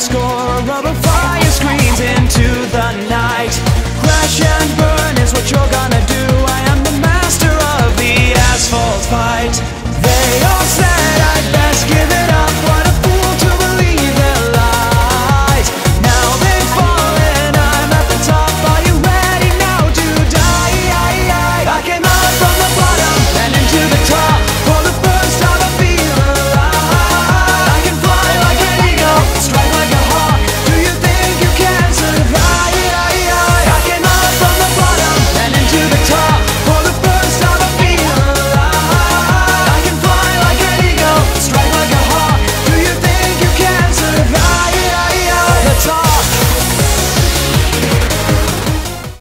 score, rubber fire screams into the night. Crash and burn is what you're gonna do. I am the master of the asphalt fight. They all say